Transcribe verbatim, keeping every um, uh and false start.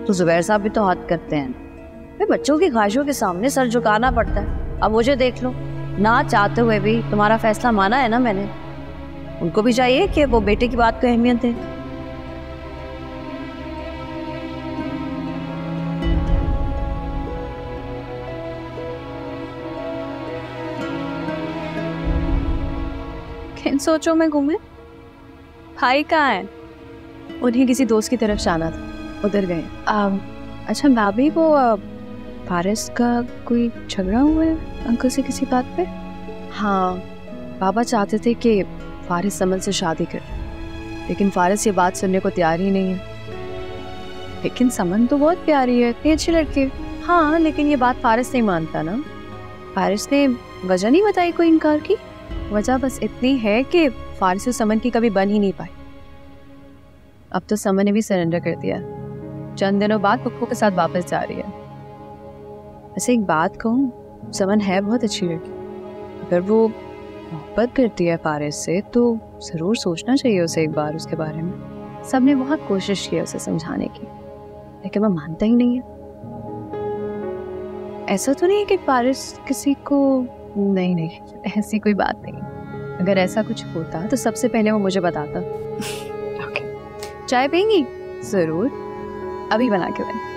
तो जुबैर साहब भी तो हद करते हैं। भाई बच्चों की ख्वाहिशों के सामने सर झुकाना पड़ता है। अब मुझे देख लो, ना चाहते हुए भी तुम्हारा फैसला माना है ना मैंने। उनको भी चाहिए कि वो बेटे की बात को अहमियत दें। किन सोचों में घूमे? भाई कहाँ है? उन्हें किसी दोस्त की तरफ जाना था, उधर गए। अच्छा भाभी, वो आ, फारिस का कोई झगड़ा हुआ है अंकल से किसी बात पे? हाँ, बाबा चाहते थे कि फारिस समन से शादी करे, लेकिन फारिस ये बात सुनने को तैयार ही नहीं है। लेकिन समन तो बहुत प्यारी है, इतनी अच्छी लड़की। हाँ, लेकिन ये बात फारिस नहीं मानता ना। फारिस ने वजह नहीं बताई कोई इनकार की। वजह बस इतनी है कि फारिस से समन की कभी बन ही नहीं पाई। अब तो समन ने भी सरेंडर कर दिया। चंद दिनों बाद पप्पू के साथ वापस जा रही है। वैसे एक बात कहूँ, समन है बहुत अच्छी लड़की। अगर वो मोहब्बत करती है फारिस से तो ज़रूर सोचना चाहिए उसे एक बार उसके बारे में। सबने बहुत कोशिश की उसे समझाने की, लेकिन वो मानता ही नहीं है। ऐसा तो नहीं है कि फारिस किसी को... नहीं नहीं, ऐसी कोई बात नहीं। अगर ऐसा कुछ होता तो सबसे पहले वो मुझे बताता। ओके, चाय पियेंगी? ज़रूर, अभी बना के दें।